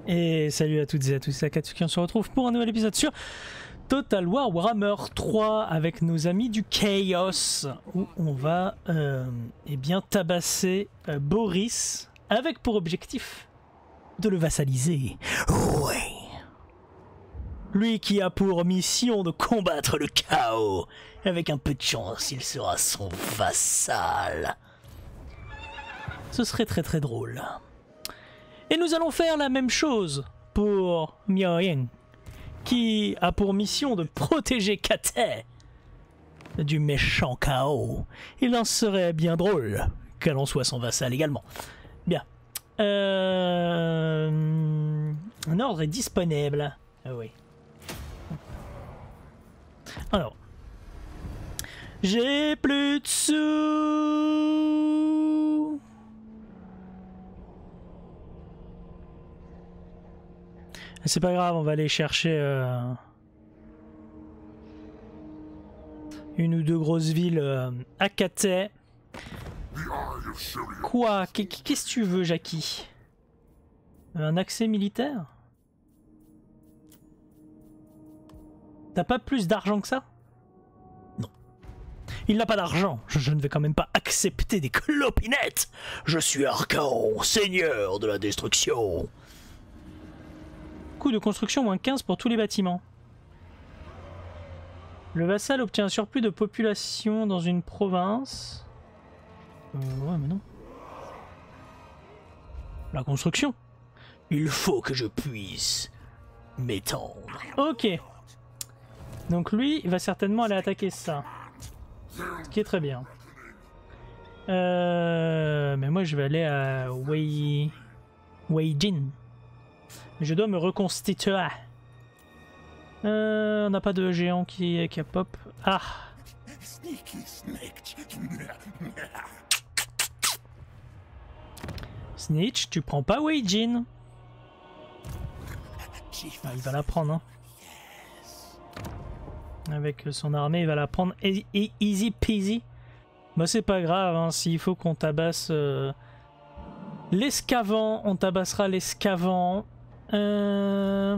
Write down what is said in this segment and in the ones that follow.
Et salut à toutes et à tous, c'est Akatsuki, on se retrouve pour un nouvel épisode sur Total War Warhammer 3 avec nos amis du Chaos, où on va eh bien tabasser Boris avec pour objectif de le vassaliser. Oui. Lui qui a pour mission de combattre le chaos. Avec un peu de chance, il sera son vassal. Ce serait très très drôle. Et nous allons faire la même chose pour Miao-Yen, qui a pour mission de protéger Kate du méchant chaos. Il en serait bien drôle qu'elle en soit son vassal également. Bien. Un ordre est disponible. Ah oui. Alors. J'ai plus de sous. C'est pas grave, on va aller chercher une ou deux grosses villes à Kate. Quoi? Qu'est-ce que tu veux, Jackie? Un accès militaire? T'as pas plus d'argent que ça? Non. Il n'a pas d'argent. Je ne vais quand même pas accepter des clopinettes. Je suis Archaon, seigneur de la destruction. Coût de construction moins 15 pour tous les bâtiments. Le vassal obtient un surplus de population dans une province. Ouais, mais non. La construction. Il faut que je puisse m'étendre. Ok. Donc lui, il va certainement aller attaquer ça. Ce qui est très bien. Mais moi, je vais aller à Weijin. Je dois me reconstituer. On n'a pas de géant qui a pop. Ah! Snitch, tu prends pas Weijin. Ah, il va la prendre, hein. Avec son armée, il va la prendre easy peasy. Bah, c'est pas grave, hein. S'il faut qu'on tabasse l'escavant, on tabassera l'escavant. Je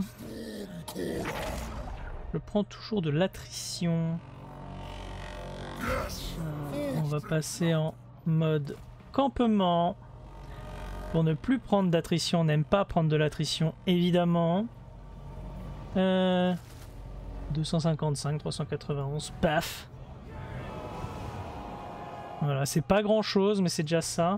prends toujours de l'attrition. On va passer en mode campement. Pour ne plus prendre d'attrition, on n'aime pas prendre de l'attrition, évidemment. 255, 391, paf. Voilà, c'est pas grand chose, mais c'est déjà ça.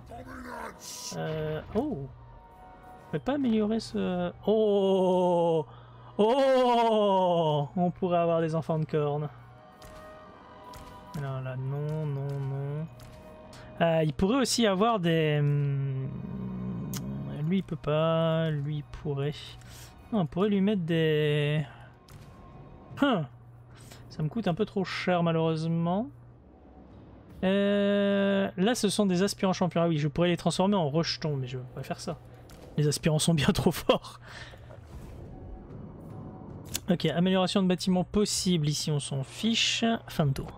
Oh! On peut pas améliorer ce... Oh! Oh! On pourrait avoir des enfants de cornes. Alors là, non, non, non. Il pourrait aussi avoir des... Lui, il peut pas. Lui, il pourrait. Non, on pourrait lui mettre des... Ça me coûte un peu trop cher, malheureusement. Là, ce sont des aspirants champions. Ah oui, je pourrais les transformer en rejetons, mais je ne vais pas faire ça. Les aspirants sont bien trop forts. Ok, amélioration de bâtiment possible. Ici, on s'en fiche. Fin de tour.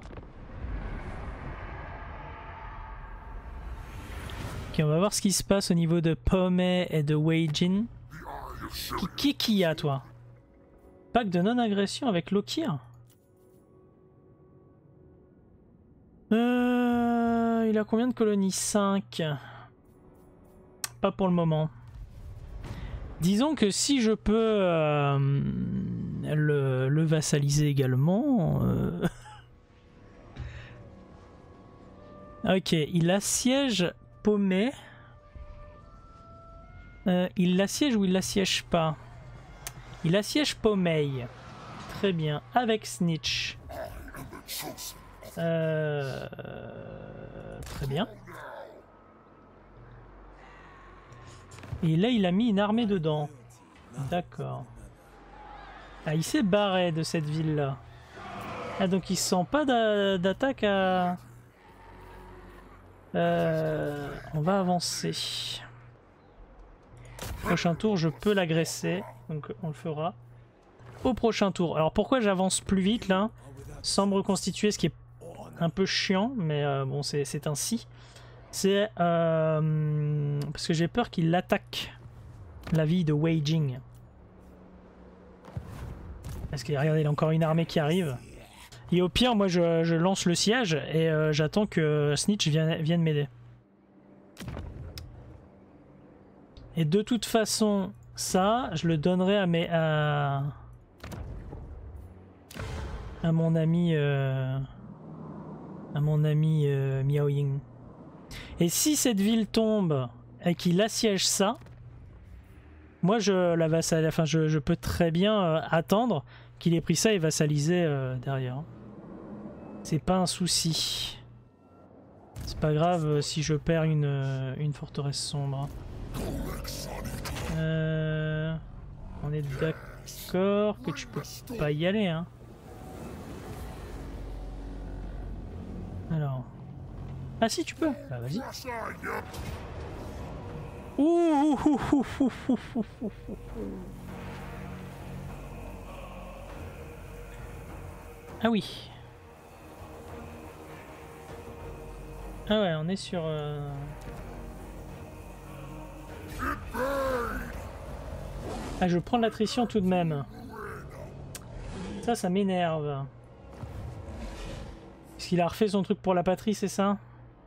Ok, on va voir ce qui se passe au niveau de Pomey et de Weijin. Qui y a, toi? Pack de non-agression avec Lokir. Il a combien de colonies? 5. Pas pour le moment. Disons que si je peux le vassaliser également... Ok, il assiège Pomey. Il l'assiège ou il l'assiège pas? Il assiège Pomey. Très bien. Avec Snitch. Très bien. Et là, il a mis une armée dedans. D'accord. Ah, il s'est barré de cette ville-là. Ah, donc il sent pas d'attaque à... on va avancer. Prochain tour, je peux l'agresser. Donc on le fera. Au prochain tour. Alors pourquoi j'avance plus vite là? Sans me reconstituer, ce qui est un peu chiant. Mais bon, c'est ainsi. C'est parce que j'ai peur qu'il l'attaque. la vie de Wei Jing. Parce que regardez, il y a encore une armée qui arrive. Et au pire, moi je lance le siège et j'attends que Snitch vienne m'aider. Et de toute façon, ça, je le donnerai à mon ami Miao Ying. Et si cette ville tombe et qu'il assiège ça, moi je peux très bien attendre qu'il ait pris ça et vassaliser derrière. C'est pas un souci. C'est pas grave si je perds une forteresse sombre. On est d'accord que tu peux pas y aller, hein. Alors. Ah si, tu peux. Bah vas-y. Ouh. Ah oui. Ah ouais, on est sur... Ah, je prends de l'attrition tout de même. Ça m'énerve. Est-ce qu'il a refait son truc pour la patrie, c'est ça?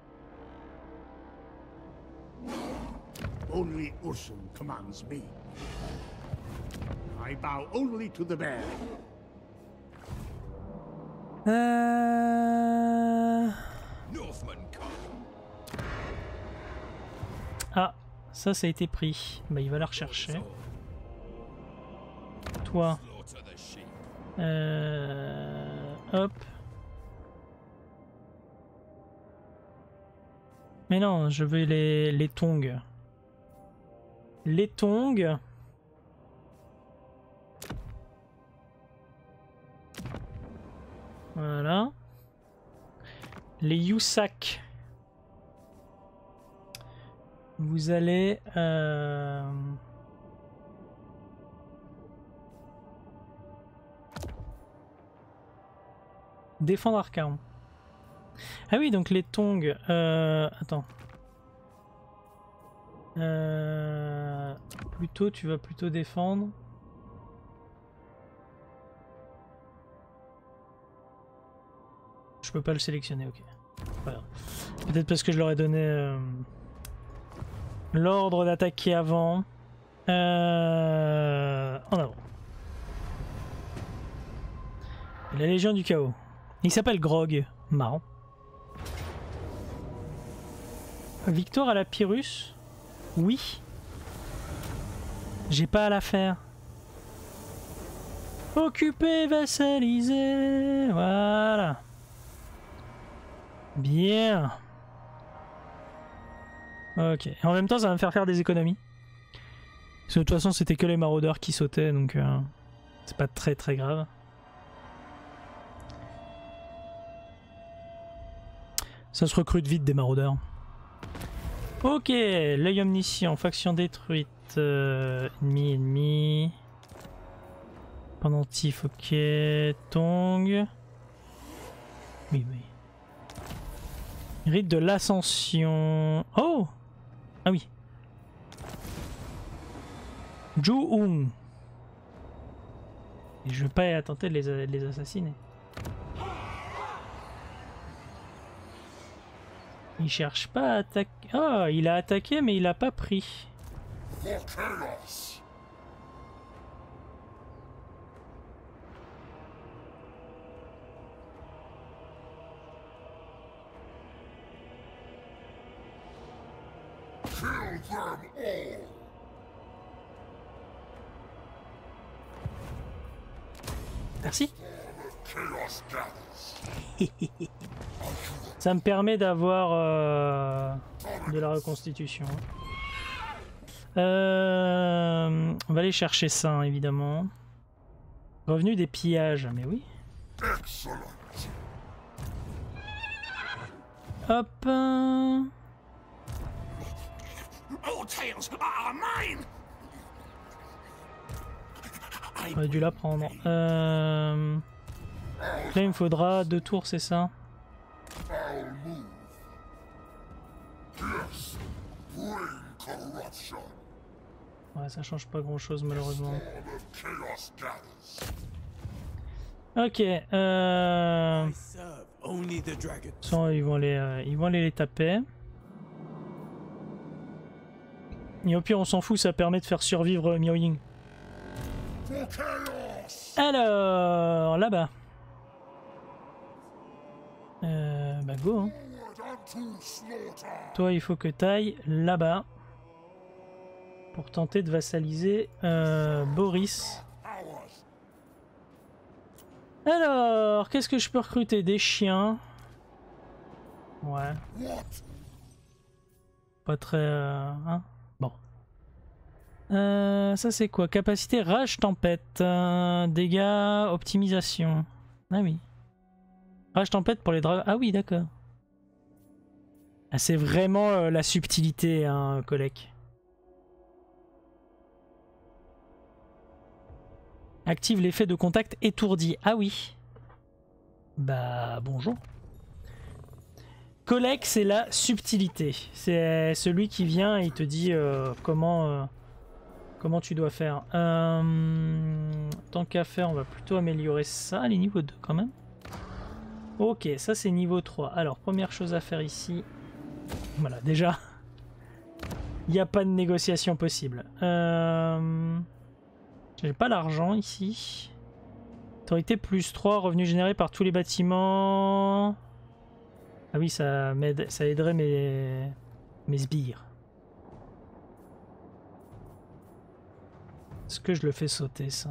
Only Ursul commands me. I bow only to the bear. Ah, ça a été pris. Bah, il va la rechercher. Toi. Hop. Mais non, je veux les tongs. Les tongs. Voilà. Les Yusak. Vous allez... défendre Arkham. Ah oui, donc les tongs... attends. Plutôt, tu vas plutôt défendre. Je peux pas le sélectionner, ok. Voilà. Peut-être parce que je leur ai donné l'ordre d'attaquer avant. En avant. La Légion du Chaos. Il s'appelle Grog. Marrant. Victoire à la Pyrrhus? Oui. J'ai pas à la faire. Occuper, vassaliser. Voilà. Bien. Ok. Et en même temps, ça va me faire des économies. Parce que de toute façon, c'était que les maraudeurs qui sautaient, donc c'est pas très très grave. Ça se recrute vite des maraudeurs. Ok, l'œil omniscient, faction détruite, ennemi. Pendentif, ok. Tong. Oui. Rite de l'ascension. Oh! Ah oui. Ju-Hung. Et je vais pas tenter de les assassiner. Il cherche pas à attaquer. Oh, il a attaqué mais il a pas pris. Merci. Ça me permet d'avoir de la reconstitution. On va aller chercher ça, hein, évidemment. Revenu des pillages, mais oui. Hop. J'aurais dû la prendre. Là, il me faudra 2 tours, c'est ça? Ouais, ça change pas grand chose malheureusement. Ok. Ils vont aller les taper. Et au pire on s'en fout, ça permet de faire survivre Miao Ying. Alors, là-bas. Bah go hein. Toi il faut que t'ailles là-bas. Pour tenter de vassaliser Boris. Alors, qu'est-ce que je peux recruter? Des chiens. Ouais. Pas très... hein? Bon. Ça c'est quoi? Capacité rage tempête. Dégâts, optimisation. Ah oui. Rage tempête pour les dragons. Ah oui, d'accord. Ah, c'est vraiment la subtilité, hein, collègue. Active l'effet de contact étourdi. Ah oui. Bah bonjour. Collègue, c'est la subtilité. C'est celui qui vient et il te dit comment tu dois faire. Tant qu'à faire, on va plutôt améliorer ça. Les niveaux 2 quand même. Ok, ça c'est niveau 3. Alors, première chose à faire ici. Voilà, déjà. Il n'y a pas de négociation possible. J'ai pas l'argent ici. Autorité plus 3, revenus générés par tous les bâtiments. Ah oui, ça m'aide, ça aiderait mes sbires. Est-ce que je le fais sauter ça?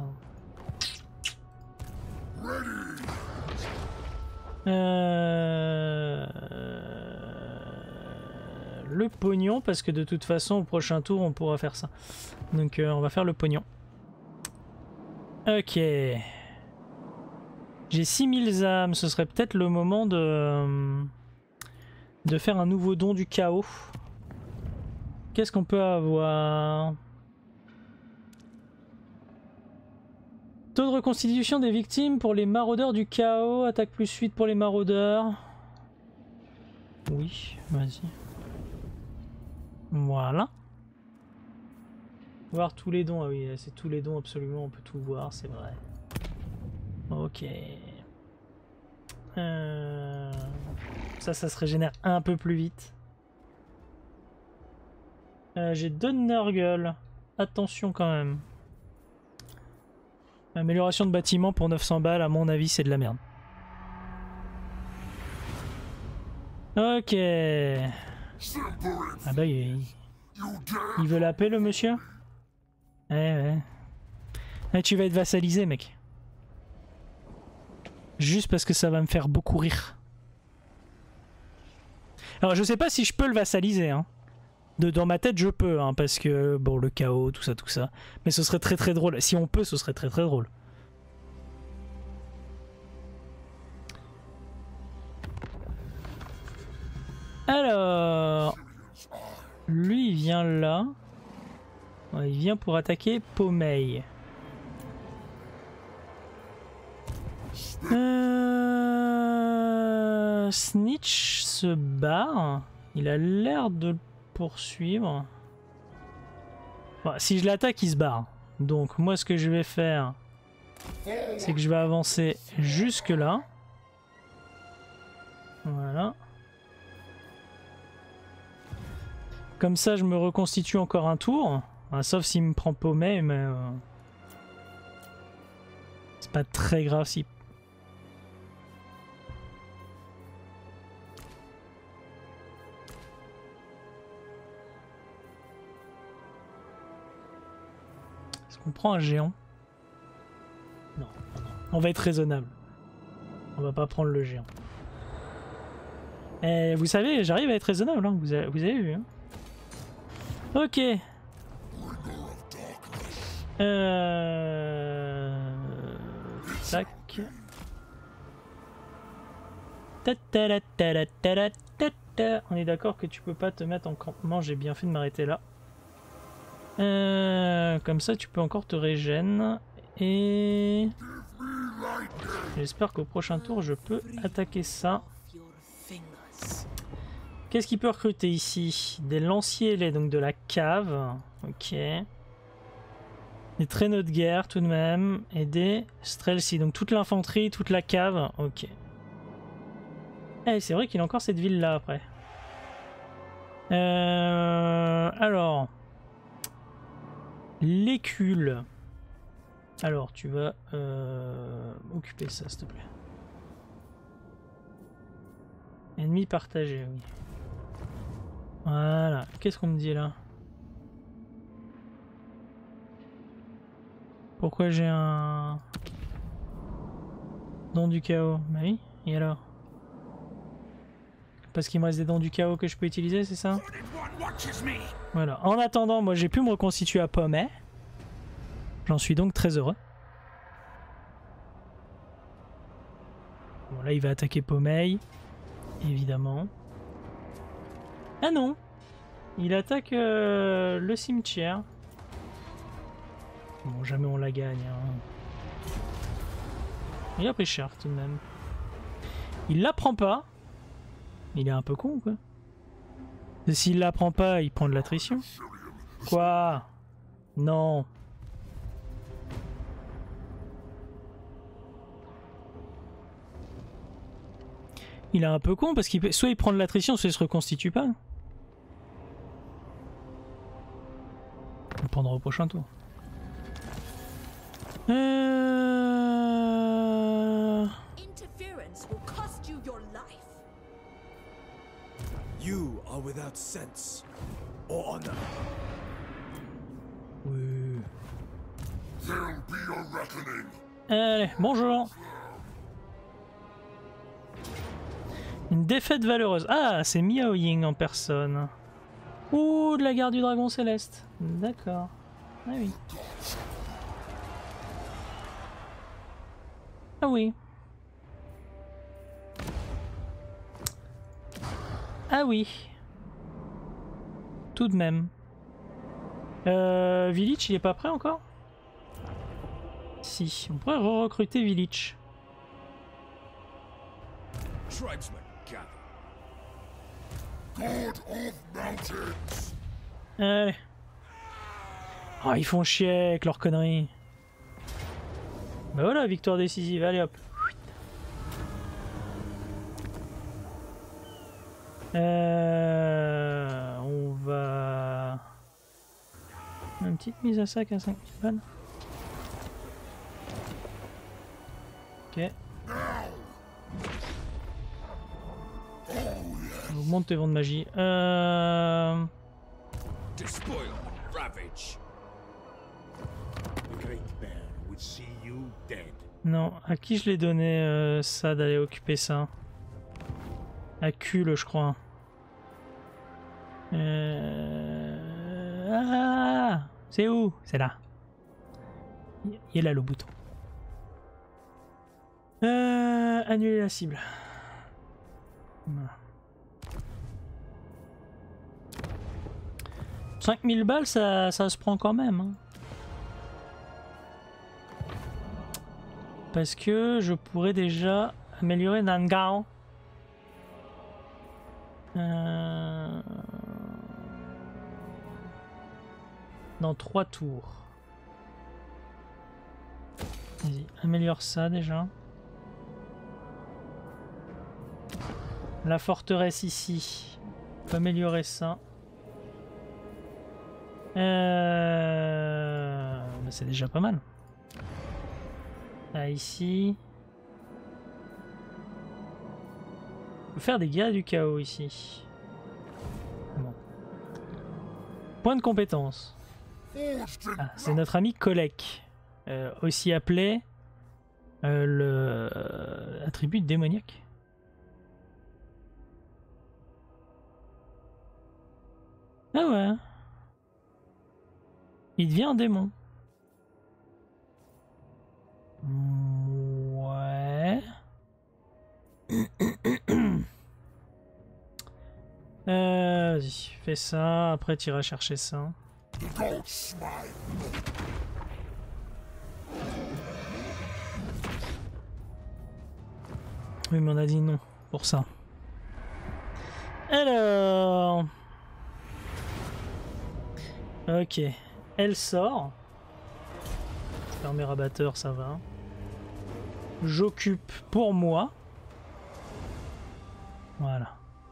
Le pognon, parce que de toute façon au prochain tour on pourra faire ça. Donc on va faire le pognon. Ok. J'ai 6000 âmes, ce serait peut-être le moment de faire un nouveau don du chaos. Qu'est-ce qu'on peut avoir? Taux de reconstitution des victimes pour les maraudeurs du chaos. Attaque plus 8 pour les maraudeurs. Oui, vas-y. Voilà. Voir tous les dons. Ah oui, c'est tous les dons absolument, on peut tout voir, c'est vrai. Ok. Ça se régénère un peu plus vite. J'ai 2 Nurgle. Attention quand même. Amélioration de bâtiment pour 900 balles, à mon avis, c'est de la merde. Ok. Ah bah il veut la paix le monsieur? Ouais. Eh, tu vas être vassalisé mec. Juste parce que ça va me faire beaucoup rire. Alors je sais pas si je peux le vassaliser hein. Dans ma tête je peux hein, parce que bon le chaos, tout ça. Mais ce serait très drôle. Si on peut, ce serait très drôle. Alors... Lui il vient là. Ouais, il vient pour attaquer Pommeil. Snitch se barre. Il a l'air de le poursuivre. Bon, si je l'attaque, il se barre. Donc moi ce que je vais faire, c'est que je vais avancer jusque là. Voilà. Comme ça je me reconstitue encore un tour. Enfin, sauf s'il me prend Pommeil, mais... c'est pas très grave si... Est-ce qu'on prend un géant? Non. On va être raisonnable. On va pas prendre le géant. Et vous savez, j'arrive à être raisonnable, hein. Vous avez vu. Hein. Ok. Tac. On est d'accord que tu peux pas te mettre en campement, j'ai bien fait de m'arrêter là. Comme ça tu peux encore te régène. Et... j'espère qu'au prochain tour je peux attaquer ça. Qu'est-ce qu'il peut recruter ici? Des lanciers, donc de la cave. Ok. Des traîneaux de guerre tout de même. Et des Strelsi. Donc toute l'infanterie, toute la cave. Ok. Eh, c'est vrai qu'il a encore cette ville là après. Alors. L'écule. Alors tu vas occuper ça s'il te plaît. Ennemi partagé, oui. Voilà. Qu'est-ce qu'on me dit là? Pourquoi j'ai un don du chaos? Bah oui, et alors? Parce qu'il me reste des dons du chaos que je peux utiliser, c'est ça? Voilà. En attendant, moi j'ai pu me reconstituer à Pommet. J'en suis donc très heureux. Bon là il va attaquer Pommeil. Évidemment. Ah non! Il attaque le cimetière. Bon, jamais on la gagne. Hein. Il a pris cher tout de même. Il la prend pas. Il est un peu con quoi. Et s'il la prend pas, il prend de l'attrition. Quoi? Non. Il est un peu con parce qu'il soit il prend de l'attrition, soit il se reconstitue pas. On le prendra au prochain tour. Interference will cost you your life. You are without sense or honor. Oui. There'll be a reckoning. Allez, bonjour. Une défaite valeureuse. Ah, c'est Miao Ying en personne. Ouh, de la garde du dragon céleste. D'accord. Ah oui. Ah oui. Ah oui. Tout de même. Village, il est pas prêt encore? Si, on pourrait recruter Village. Tribesmen gather. God of mountains. Allez. Oh, ils font chier avec leurs conneries. Bah voilà, victoire décisive, allez hop. On va... Une petite mise à sac à 5000 balles. Ok. On augmente tes vents de magie. Despoil, ravage. The great bear would see you dead. Non, à qui je l'ai donné ça d'aller occuper ça? À Cul, je crois. Ah, c'est où? C'est là. Il est là le bouton. Annuler la cible. Voilà. 5000 balles, ça se prend quand même. Hein. Parce que je pourrais déjà améliorer Nangao. Dans 3 tours. Vas-y, améliore ça déjà. La forteresse ici. On peut améliorer ça. C'est déjà pas mal. Là, ici. On peut faire des guerres du chaos ici. Bon. Point de compétence. Ah, c'est notre ami Kolek. Aussi appelé le attribut démoniaque. Ah ouais. Il devient un démon. Ouais. Vas-y, fais ça, après tu iras chercher ça. Oui, mais on a dit non pour ça. Alors... Ok, elle sort. Fermer rabatteur, ça va. J'occupe pour moi. Voilà.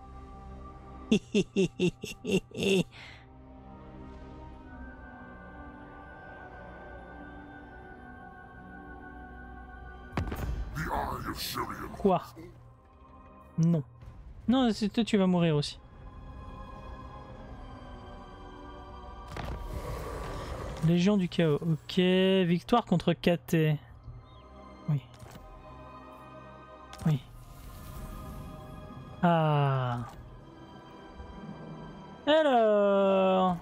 Quoi? Non. Non, c'est toi, tu vas mourir aussi. Légion du chaos. Ok. Victoire contre KT. Oui. Oui. Ah. Alors.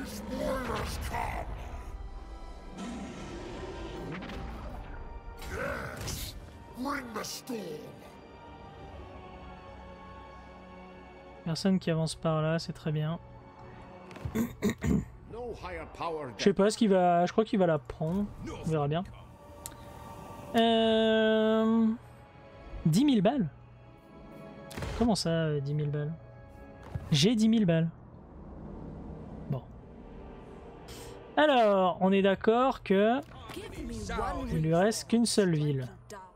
Personne qui avance par là, c'est très bien. Je sais pas ce qu'il va. Je crois qu'il va la prendre. On verra bien. 10 000 balles? Comment ça, 10 000 balles? J'ai 10 000 balles. Bon. Alors, on est d'accord que il lui reste qu'une seule ville.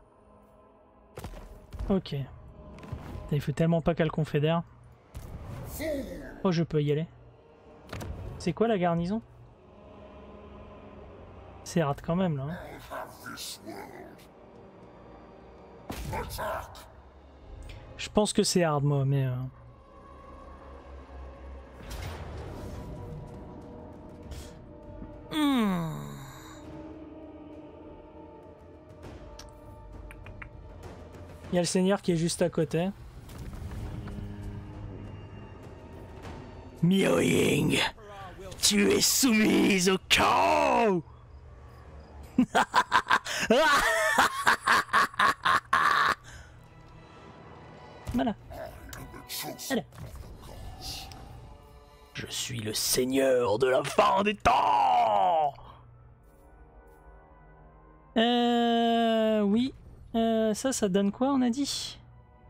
Ok. Il faut tellement pas qu'elle confédère. Oh, je peux y aller. C'est quoi la garnison? C'est hard quand même là. Hein. Je pense que c'est hard moi, mais... Il y a le seigneur qui est juste à côté. Miao Ying, tu es soumise au chaos. Voilà. Allez. Je suis le seigneur de la fin des temps. Oui. Ça donne quoi, on a dit?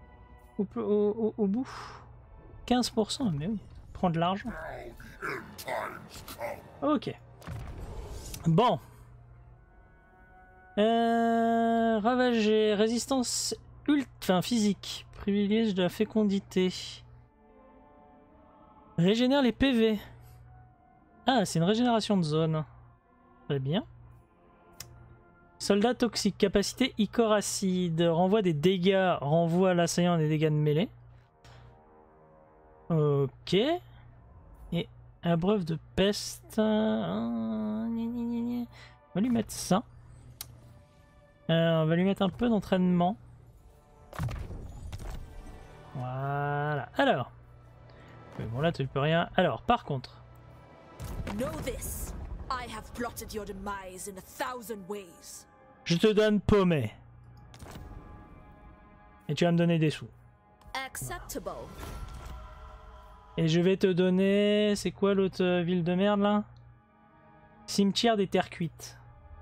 Au bout 15%, mais oui. Prendre de l'argent. Ok. Bon. Ravager. Résistance physique. Privilège de la fécondité. Régénère les PV. Ah, c'est une régénération de zone. Très bien. Soldat toxique. Capacité Icor acide. Renvoie des dégâts. Renvoie à l'assaillant des dégâts de mêlée. Ok. Et abreuve de peste. On va lui mettre ça. On va lui mettre un peu d'entraînement. Voilà. Alors. Bon là tu peux rien. Alors par contre. Je te donne paumé. Et tu vas me donner des sous. Acceptable. Et je vais te donner... C'est quoi l'autre ville de merde là? Cimetière des terres cuites.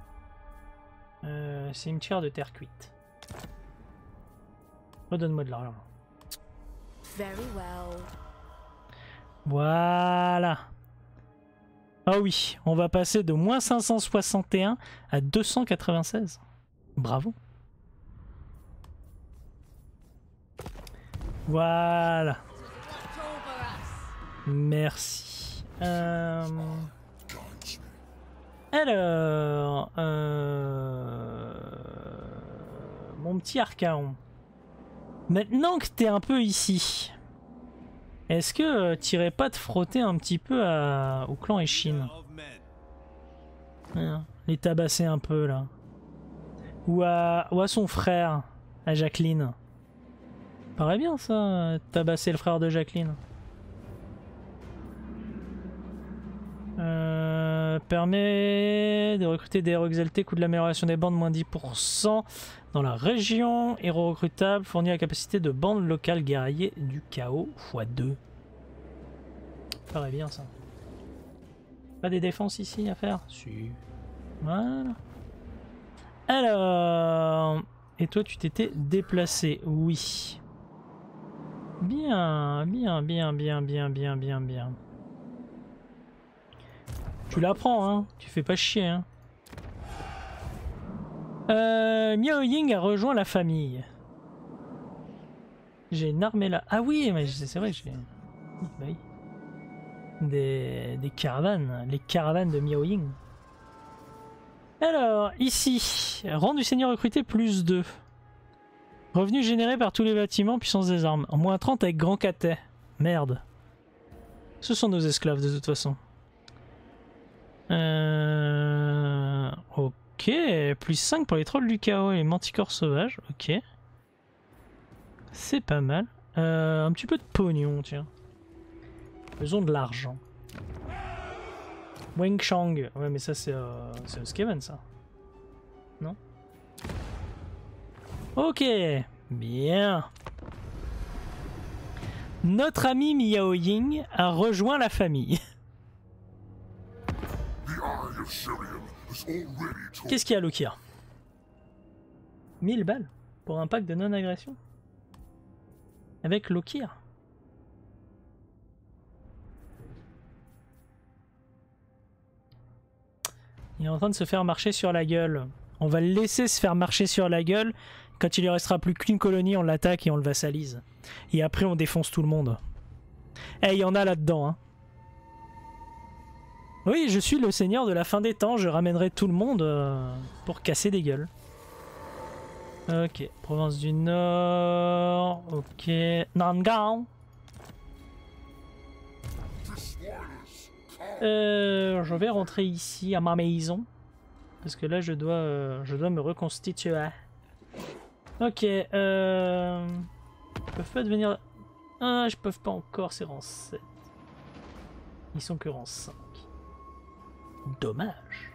Cimetière de terre cuite. Redonne-moi de l'argent. Very well. Voilà. Ah oui, on va passer de moins 561 à 296. Bravo. Voilà. Merci. Alors, mon petit Archaon. Maintenant que t'es un peu ici, est-ce que t'irais pas te frotter un petit peu au clan Eshin? Les tabasser un peu là. Ou à son frère, à Jacqueline. Paraît bien ça, tabasser le frère de Jacqueline. Permet de recruter des héros exaltés, coût de l'amélioration des bandes moins 10% dans la région, héros recrutable, fournit la capacité de bande locale guerrier du chaos x2. Paraît bien ça. Pas des défenses ici à faire? Si. Voilà. Alors, et toi tu t'étais déplacé? Oui. Bien, bien, bien, bien, bien, bien, bien, bien. Tu la prends, hein. Tu fais pas chier, hein. Miao Ying a rejoint la famille. J'ai une armée là. Ah oui, mais c'est vrai que j'ai... Bah oui. Des caravanes. Les caravanes de Miao Ying. Alors, ici. Rang du seigneur recruté plus 2. Revenus générés par tous les bâtiments, puissance des armes. En moins 30 avec grand catet. Merde. Ce sont nos esclaves de toute façon. Ok. Plus 5 pour les trolls du chaos et les manticores sauvages. Ok. C'est pas mal. Un petit peu de pognon, tiens. Faisons de l'argent. Wang Chang. Ouais, mais ça, c'est le Skaven, ça. Non? Ok. Bien. Notre ami Miao Ying a rejoint la famille. Qu'est-ce qu'il y a, Lokia? 1000 balles pour un pack de non-agression? Avec Lokir. Il est en train de se faire marcher sur la gueule. On va le laisser se faire marcher sur la gueule. Quand il lui restera plus qu'une colonie, on l'attaque et on le vassalise. Et après on défonce tout le monde. Eh, il y en a là-dedans, hein. Oui, je suis le seigneur de la fin des temps. Je ramènerai tout le monde pour casser des gueules. Ok, province du Nord. Ok, Nangang. Je vais rentrer ici à ma maison parce que là je dois me reconstituer. Ok, ils peuvent pas devenir. Ah, je peux pas encore, c'est rang 7. Ils sont que rang 5. Dommage.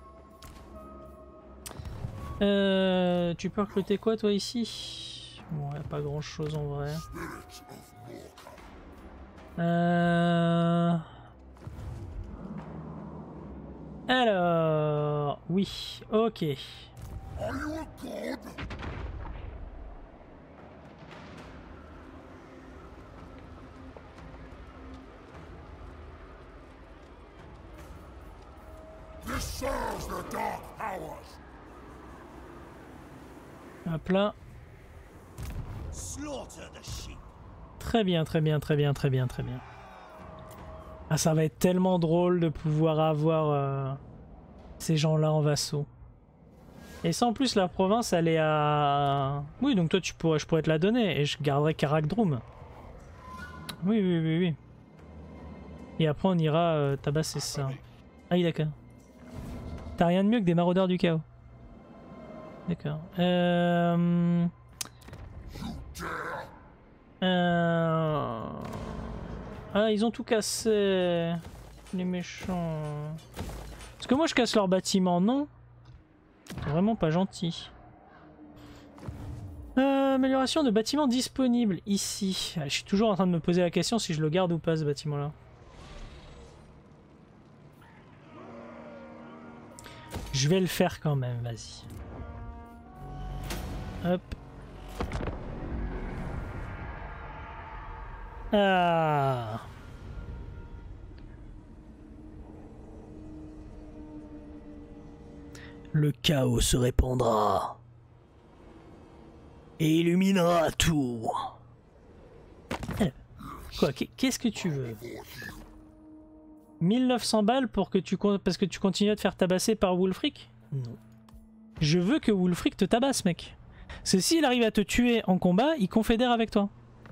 Tu peux recruter quoi toi ici? Bon, y a pas grand chose en vrai. Alors, oui, ok. Hop là. Très bien, très bien, très bien, très bien, très bien. Ah, ça va être tellement drôle de pouvoir avoir ces gens-là en vassaux. Et ça, en plus, la province, elle est à... Oui, donc toi, je pourrais te la donner et je garderai Karakdrum. Oui, oui, oui, oui. Et après, on ira tabasser ça. Ah oui, d'accord. T'as rien de mieux que des maraudeurs du chaos. D'accord. Ah, ils ont tout cassé. Les méchants. Est-ce que moi je casse leur bâtiment? Non. C'est vraiment pas gentil. Amélioration de bâtiment disponible ici. Je suis toujours en train de me poser la question si je le garde ou pas ce bâtiment-là. Je vais le faire quand même, vas-y. Hop. Ah. Le chaos se répandra et illuminera tout. Quoi, qu'est-ce que tu veux? 1900 balles pour que parce que tu continues à te faire tabasser par Wulfric? Non. Je veux que Wulfric te tabasse, mec. C'est s'il arrive à te tuer en combat, il confédère avec toi.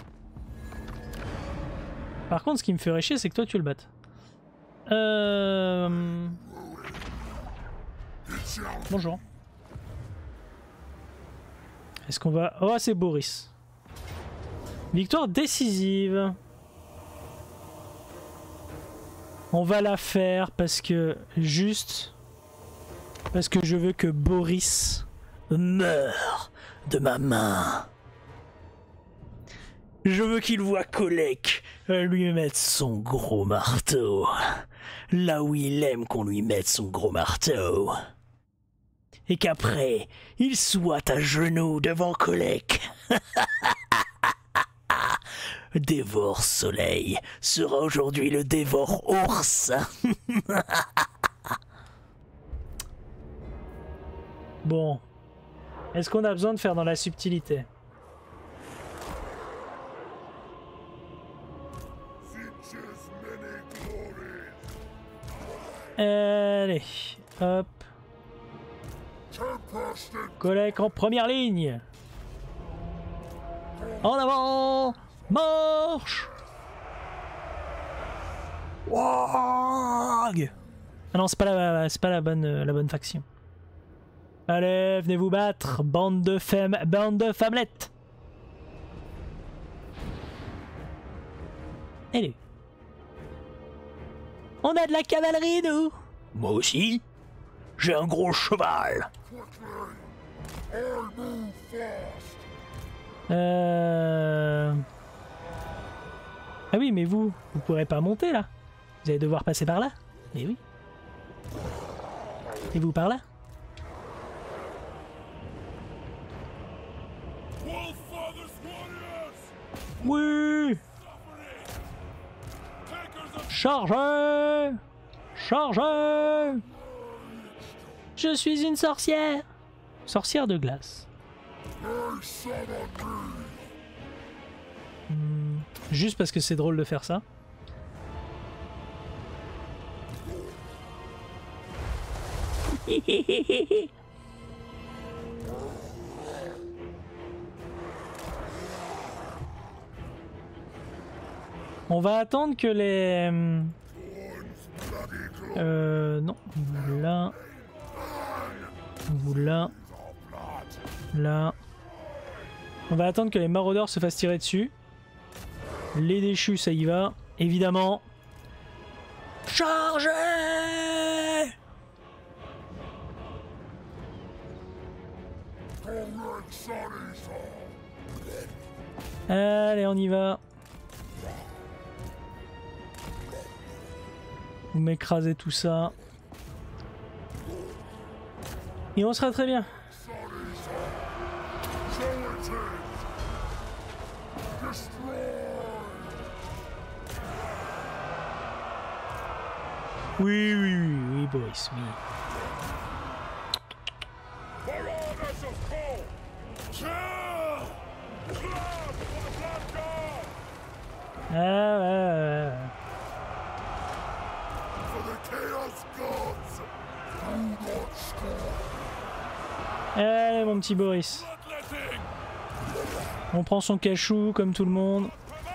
Par contre, ce qui me ferait chier, c'est que toi tu le battes. Bonjour. Est-ce qu'on va... Oh, c'est Boris. Victoire décisive. On va la faire parce que... Juste... Parce que je veux que Boris meure de ma main. Je veux qu'il voit Kolek lui mettre son gros marteau. Là où il aime qu'on lui mette son gros marteau. Et qu'après, il soit à genoux devant Kolek. Dévore Soleil sera aujourd'hui le dévore ours. Bon, Est-ce qu'on a besoin de faire dans la subtilité? Allez, hop. Collègue en première ligne. En avant. Marche. Wouah. Ah non, c'est pas la bonne faction. Allez, venez vous battre, bande de femmelettes. Allez. On a de la cavalerie, nous. Moi aussi. J'ai un gros cheval. Ah oui, mais vous pourrez pas monter là. Vous allez devoir passer par là. Mais oui. Et vous par là. Oui. Chargez! Chargez! Je suis une sorcière! Sorcière de glace. Juste parce que c'est drôle de faire ça. On va attendre que les... non. Là. Là. Là. On va attendre que les maraudeurs se fassent tirer dessus. Les déchus, ça y va. Évidemment. Chargez! Allez, on y va. Vous m'écrasez tout ça. Et on sera très bien. Oui, Boris, oui. Ouais. Allez, mon petit Boris. On prend son cachou comme tout le monde.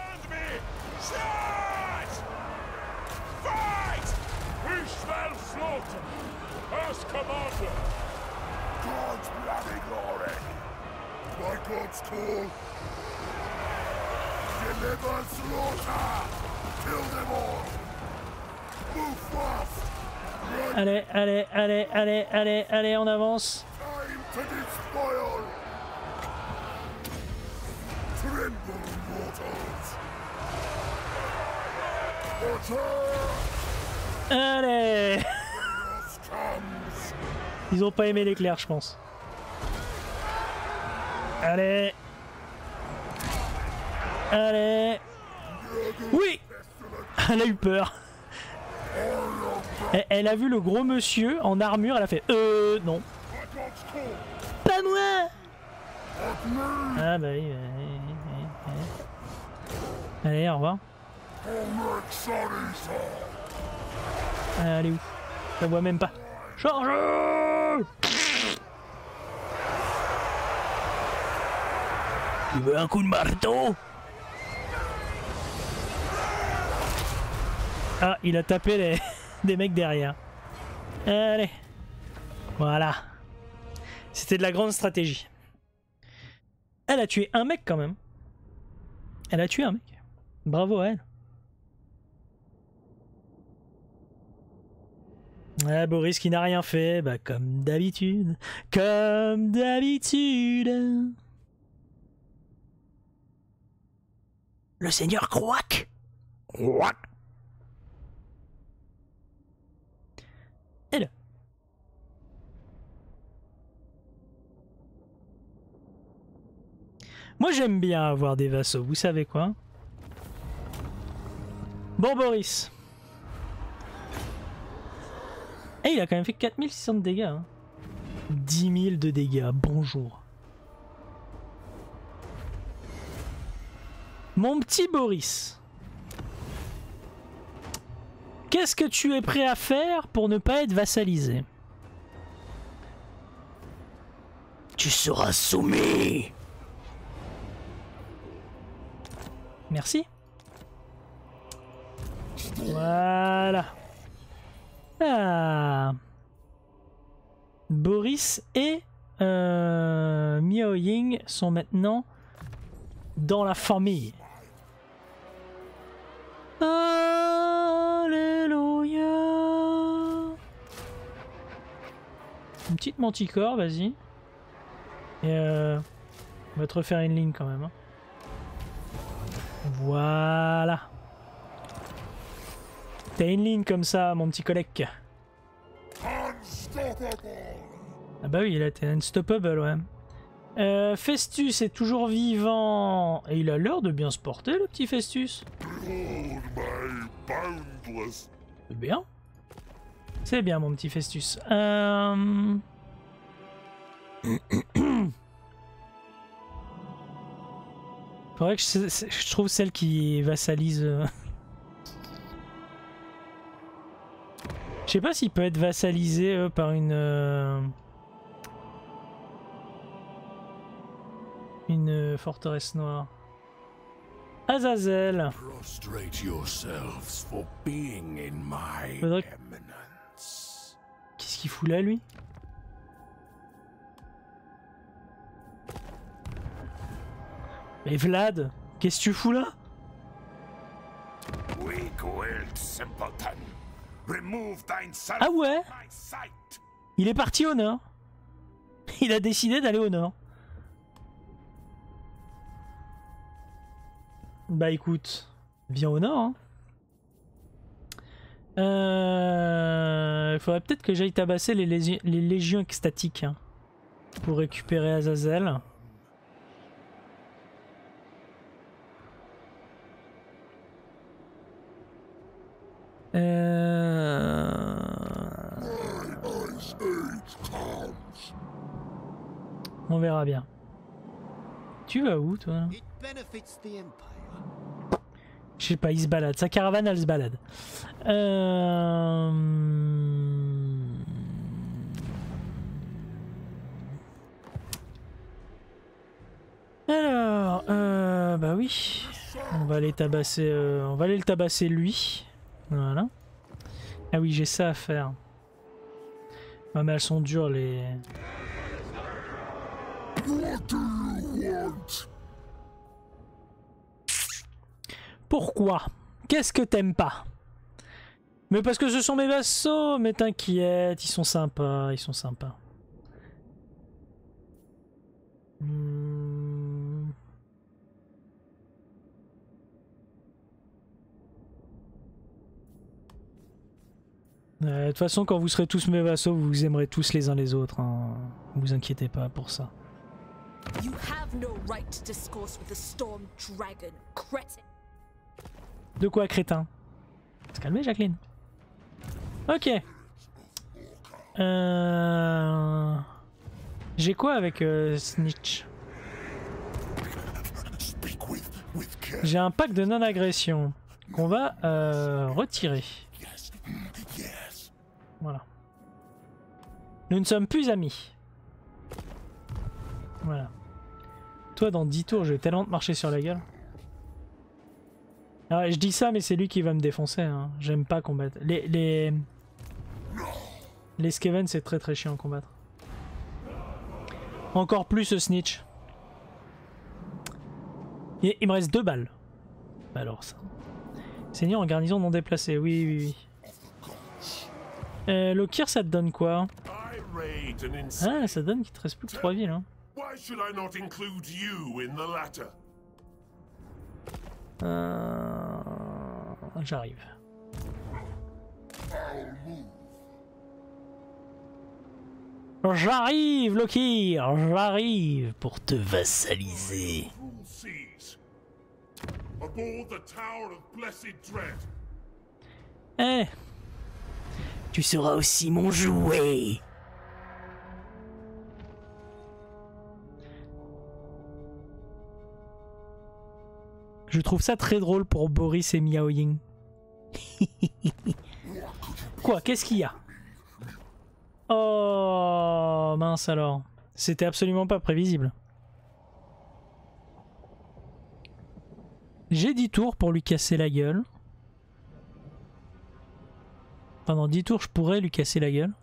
Allez, on avance. Allez. Ils ont pas aimé l'éclair, je pense. Allez. Oui. Elle a eu peur. Elle a vu le gros monsieur en armure, elle a fait non. Pas moi. Ah bah oui. Allez, au revoir. Allez où? Je la vois même pas. Charge! Tu veux un coup de marteau? Ah, il a tapé des mecs derrière. Allez. Voilà. C'était de la grande stratégie. Elle a tué un mec quand même. Elle a tué un mec. Bravo à elle. Ah, Boris qui n'a rien fait, bah comme d'habitude. Comme d'habitude. Le seigneur Croac. Croac. Et là. Moi j'aime bien avoir des vassaux, vous savez quoi? Bon Boris. Et il a quand même fait 4600 de dégâts. Hein. 10 000 de dégâts, bonjour. Mon petit Boris. Qu'est-ce que tu es prêt à faire pour ne pas être vassalisé? Tu seras soumis. Merci. Voilà. Ah. Boris et Miao Ying sont maintenant dans la famille. Alléluia. Une petite manticore, vas-y. Et on va te refaire une ligne quand même. Hein. Voilà. T'as une ligne comme ça, mon petit collègue. Ah bah oui, là t'es unstoppable, ouais. Festus est toujours vivant. Et il a l'air de bien se porter, le petit Festus. C'est bien. C'est bien, mon petit Festus. Faudrait que je trouve celle qui vassalise. Je sais pas s'il peut être vassalisé par une forteresse noire. Azazel. Prostrate yourselves for being in my Faudrait... eminence. Qu'est-ce qu'il fout là, lui? Mais Vlad, qu'est-ce que tu fous là? Weak-willed simpleton. Remove thyself Ah ouais? from my sight. Il est parti au nord. Il a décidé d'aller au nord. Bah écoute, viens au nord. Hein. Il faudrait peut-être que j'aille tabasser les légions extatiques hein, pour récupérer Azazel. On verra bien. Tu vas où toi? Je sais pas, il se balade. Sa caravane elle se balade. Alors, bah oui. On va aller tabasser, on va aller le tabasser lui. Voilà. Ah oui, j'ai ça à faire. Ah mais elles sont dures les... Pourquoi? Qu'est-ce que t'aimes pas? Mais parce que ce sont mes vassaux, mais t'inquiète, ils sont sympas, ils sont sympas. De toute façon, quand vous serez tous mes vassaux, vous vous aimerez tous les uns les autres. Hein. Ne vous inquiétez pas pour ça. You have no right to discourse with the Storm Dragon, cretin. De quoi, crétin? Se calmer, Jacqueline. Ok. J'ai quoi avec Snitch? J'ai un pack de non-agression qu'on va retirer. Voilà. Nous ne sommes plus amis. Voilà. Toi, dans 10 tours, je vais tellement te marcher sur la gueule. Alors, je dis ça, mais c'est lui qui va me défoncer. Hein. J'aime pas combattre. Les Skaven, c'est très très chiant à combattre. Encore plus ce Snitch. Il me reste 2 balles. Bah alors ça. Seigneur en garnison non déplacée. Oui, oui, oui. Lokir, ça te donne quoi? Ah, ça donne qu'il te reste plus que 3 villes. Hein. J'arrive. J'arrive, Lokir. J'arrive pour te vassaliser. Eh, tu seras aussi mon jouet. Je trouve ça très drôle pour Boris et Miao Ying. Quoi? Qu'est-ce qu'il y a? Oh mince alors. C'était absolument pas prévisible. J'ai 10 tours pour lui casser la gueule. Pendant 10 tours, je pourrais lui casser la gueule.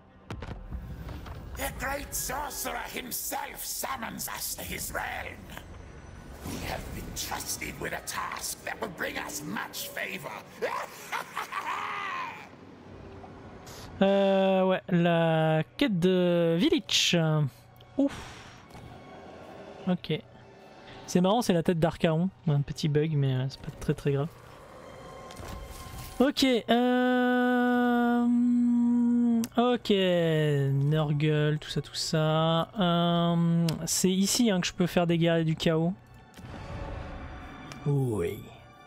The great sorcerer himself summons us to his realm. We have been trusted with a task that will bring us much favor. Ouais, la quête de Village. Ouf. Ok. C'est marrant, c'est la tête d'Archaon. Un petit bug, mais c'est pas très très grave. Ok. Ok. Nurgle, tout ça, tout ça. C'est ici hein, que je peux faire des guerriers du chaos. Oui.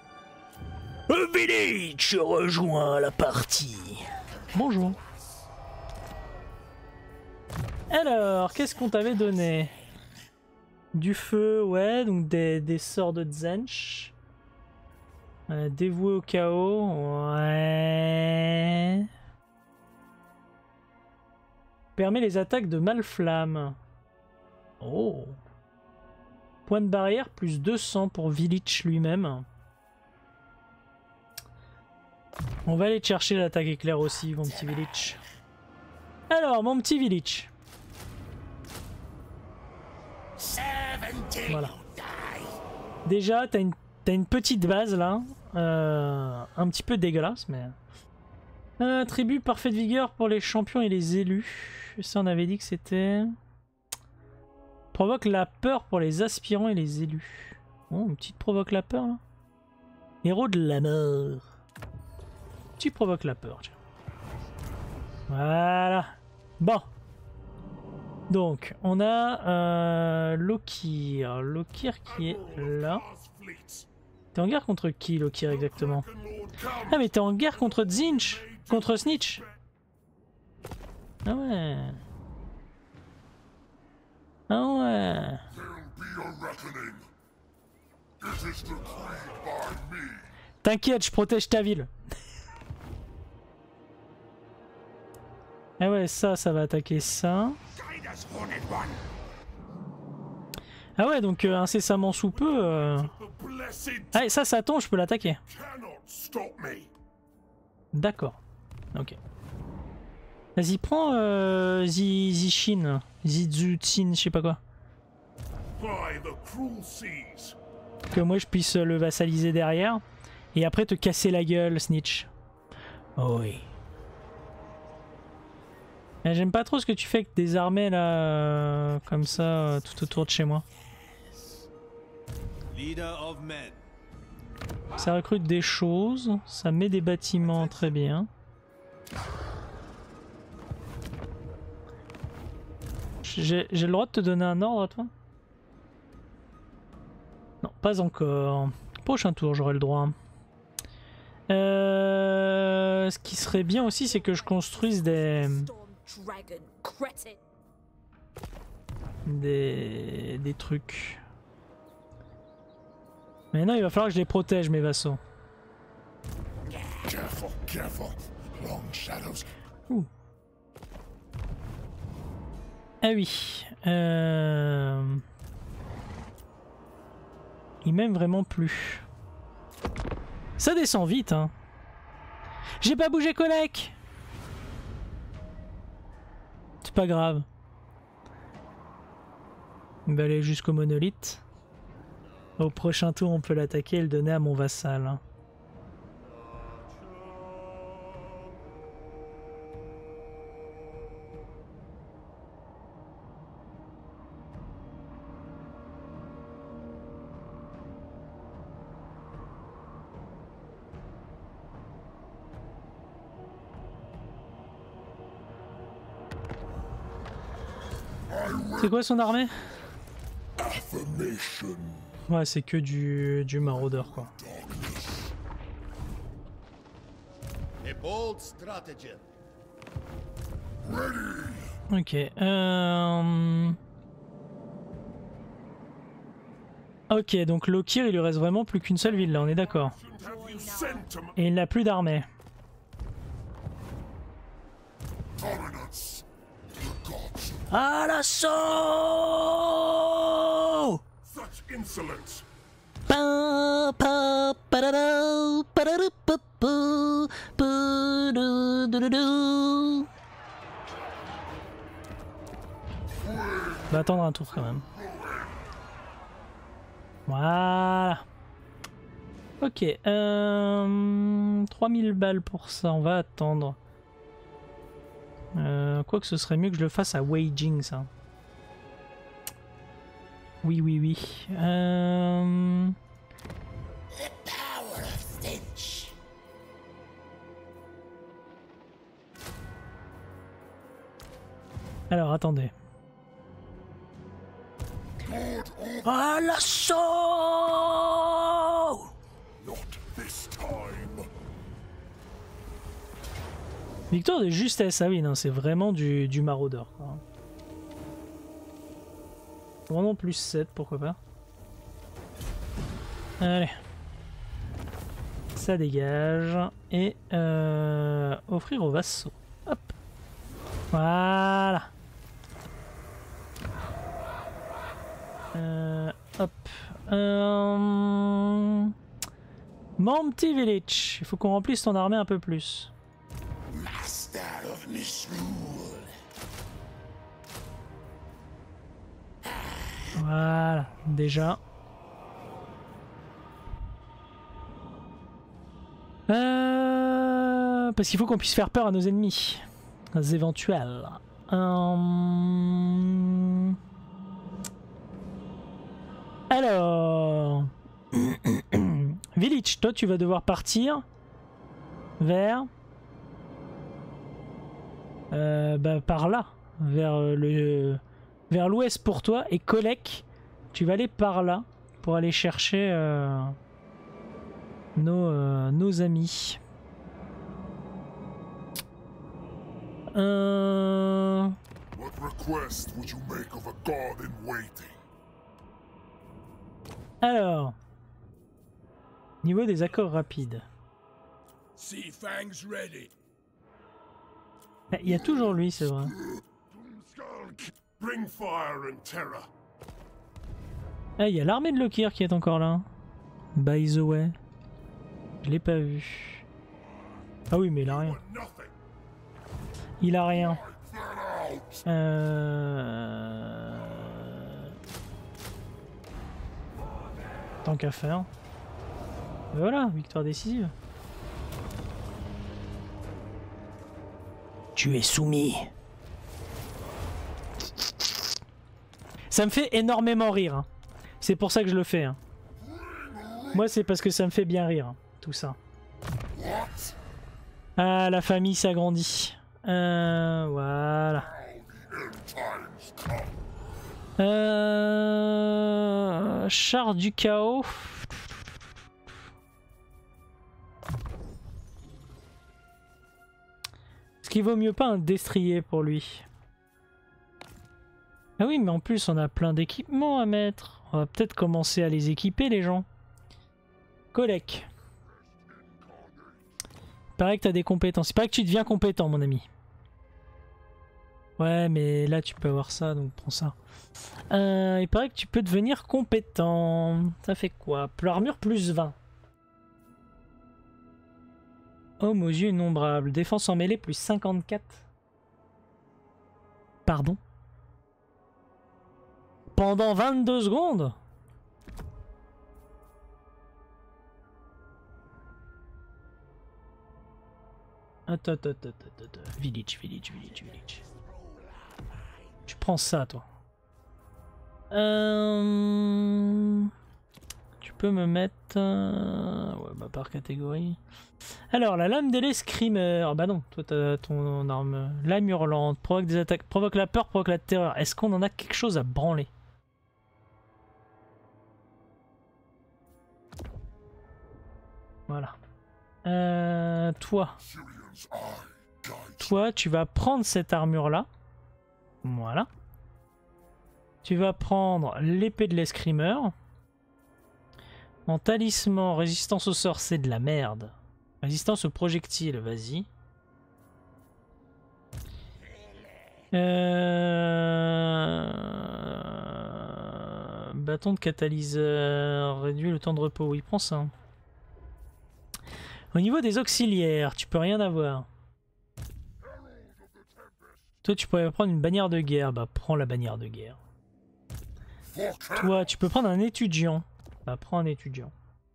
Village rejoint la partie. Bonjour. Alors, qu'est-ce qu'on t'avait donné? Du feu, ouais, donc des sorts de Zench. Dévoué au chaos, ouais. Permet les attaques de Malflamme. Oh. Point de barrière, plus 200 pour Village lui-même. On va aller te chercher l'attaque éclair aussi, mon petit Village. Alors, mon petit Village. Voilà. Déjà, t'as une petite base là. Un petit peu dégueulasse, mais... Tribu parfaite vigueur pour les champions et les élus. Ça, on avait dit que c'était... Provoque la peur pour les aspirants et les élus. Oh, une petite provoque la peur là. Héros de la mort. Tu provoques la peur. Tiens. Voilà. Bon. Donc, on a Lokir. Lokir qui est là. T'es en guerre contre qui, Lokir, exactement? Ah, mais t'es en guerre contre Zinch. Contre Snitch. Ah ouais. Ah ouais. T'inquiète, je protège ta ville. Ah ouais, ça va attaquer ça. Ah ouais, donc incessamment sous peu... Ah, et ça tombe, je peux l'attaquer. D'accord. Ok. Vas-y, prends Zishin. Zizutin, je sais pas quoi. Que moi je puisse le vassaliser derrière. Et après te casser la gueule, Snitch. Oh oui. J'aime pas trop ce que tu fais avec des armées là, comme ça, tout autour de chez moi. Ça recrute des choses, ça met des bâtiments très bien. J'ai le droit de te donner un ordre à toi? Non, pas encore. Prochain tour, j'aurai le droit. Ce qui serait bien aussi, c'est que je construise des trucs. Mais non, il va falloir que je les protège, mes vassaux. Ouh. Ah oui. Il m'aime vraiment plus. Ça descend vite, hein. J'ai pas bougé Kolek. C'est pas grave. Il va aller jusqu'au monolithe. Au prochain tour, on peut l'attaquer et le donner à mon vassal. C'est quoi son armée? Ouais, c'est que du maraudeur quoi. Ok. Ok, donc Lokir, il lui reste vraiment plus qu'une seule ville là, on est d'accord. Have you sent to Et il n'a plus d'armée. Dominance. The gods. À l'assaut! such insolence? Pa, pa, pararau, pararou, pa, pa, pa, du, du, du, du. On va attendre un tour quand même. Voilà. Ok. 3000 balles pour ça, on va attendre. Quoique ce serait mieux que je le fasse à waging ça. Oui, oui, oui. The power of stench. Alors, attendez. À l'assaut! Not this time. Victoire de justesse, ah oui, non, c'est vraiment du maraudeur. Quoi. Vraiment plus 7, pourquoi pas. Allez. Ça dégage. Et offrir aux vassaux. Hop. Voilà. Hop. Monty Village. Il faut qu'on remplisse ton armée un peu plus. Master of misrule. Voilà, déjà. Parce qu'il faut qu'on puisse faire peur à nos ennemis. Aux éventuels. Alors... Village, toi tu vas devoir partir vers... par là. Vers l'ouest pour toi. Et Kolek, tu vas aller par là pour aller chercher nos amis. What request would you make of a god in waiting? Alors, niveau des accords rapides. Sea Fang's ready. Il y a toujours lui, c'est vrai. Bring fire and terror. Ah, il y a l'armée de Lokir qui est encore là. By the way. Je l'ai pas vu. Ah oui, mais il a rien. Nothing. Il a rien. Tant qu'à faire. Et voilà, victoire décisive. Tu es soumis. Ça me fait énormément rire. Hein. C'est pour ça que je le fais. Hein. Moi, c'est parce que ça me fait bien rire, hein, tout ça. Ah, la famille s'agrandit. Voilà. Char du chaos. Est-ce qu'il vaut mieux pas un destrier pour lui? Ah oui, mais en plus on a plein d'équipements à mettre. On va peut-être commencer à les équiper, les gens. Kolek. Il paraît que tu as des compétences. Il paraît que tu deviens compétent, mon ami. Ouais, mais là tu peux avoir ça, donc prends ça. Il paraît que tu peux devenir compétent. Ça fait quoi? Armure plus 20. Homme aux yeux innombrables. Défense en mêlée plus 54. Pardon? Pendant 22 secondes? Attends. Village. Tu prends ça, toi. Tu peux me mettre... Ouais, bah par catégorie. Alors, la lame de l'escrimeur. Bah non, toi t'as ton arme. Lame hurlante, provoque des attaques, provoque la peur, provoque la terreur. Est-ce qu'on en a quelque chose à branler? Voilà. Toi, tu vas prendre cette armure-là. Voilà. Tu vas prendre l'épée de l'escrimeur. En talisman, résistance au sort, c'est de la merde. Résistance aux projectiles, vas-y. Bâton de catalyseur, réduit le temps de repos, oui, prends ça. Au niveau des auxiliaires, tu peux rien avoir. Toi, tu pourrais prendre une bannière de guerre, bah prends la bannière de guerre. Toi, tu peux prendre un étudiant, bah prends un étudiant.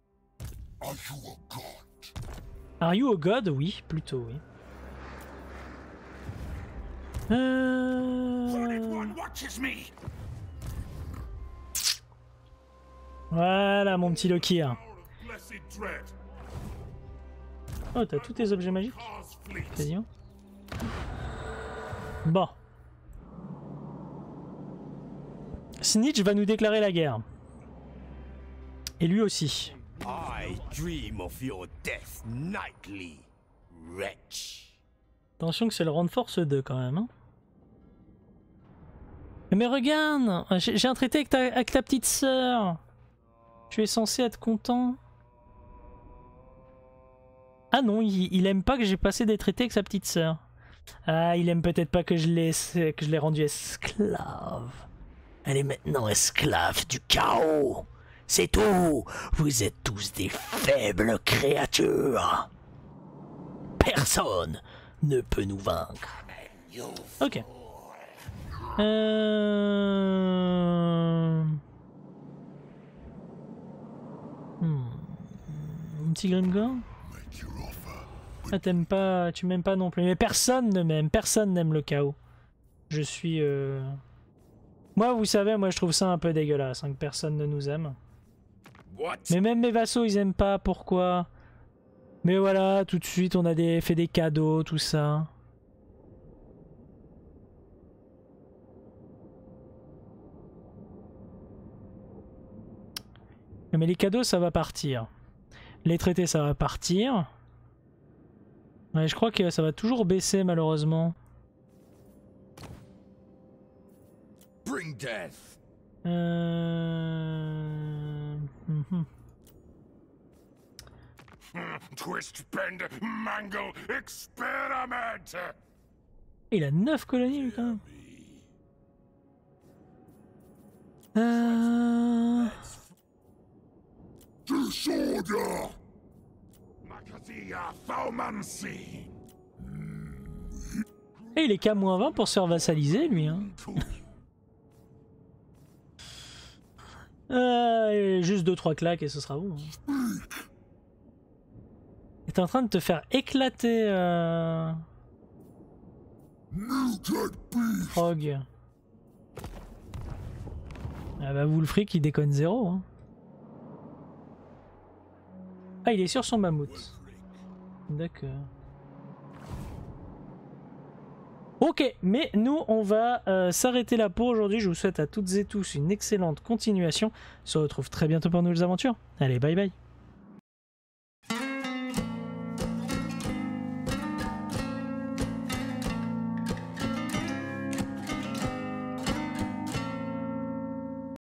Are you a god? Oui, plutôt, oui. Voilà mon petit Loki. Oh, t'as tous tes objets magiques? Quasiment. Bon. Snitch va nous déclarer la guerre. Et lui aussi. I dream of your death nightly, wretch. Attention que c'est le round force 2 quand même. Hein. Mais regarde, j'ai un traité avec ta petite sœur. Tu es censé être content. Ah non, il aime pas que j'ai passé des traités avec sa petite sœur. Ah, il aime peut-être pas que je l'ai rendue esclave. Elle est maintenant esclave du chaos. C'est tout. Vous êtes tous des faibles créatures. Personne ne peut nous vaincre. Ok. Un petit Grimgor. Ah, t'aimes pas, tu m'aimes pas non plus. Mais personne ne m'aime, personne n'aime le chaos. Je suis... Moi, vous savez, moi je trouve ça un peu dégueulasse, hein, que personne ne nous aime. Mais même mes vassaux, ils aiment pas, pourquoi? Mais voilà, tout de suite, on a fait des cadeaux, tout ça. Mais les cadeaux, ça va partir. Les traités, ça va partir. Ouais, je crois que ça va toujours baisser, malheureusement. Bring death. Twist, bend, mangle, experiment. Il a 9 colonies, lui, quand même. Disorder. Macazia Thaumancy. Et il est qu'à -20 pour se faire vassaliser, lui. Hein. Juste 2-3 claques et ce sera bon. Hein. Il est en train de te faire éclater. Frog. Ah bah Wulfric il déconne zéro. Hein. Ah, il est sur son mammouth. D'accord. Ok, mais nous on va s'arrêter là pour aujourd'hui. Je vous souhaite à toutes et tous une excellente continuation. On se retrouve très bientôt pour de nouvelles aventures. Allez, bye bye.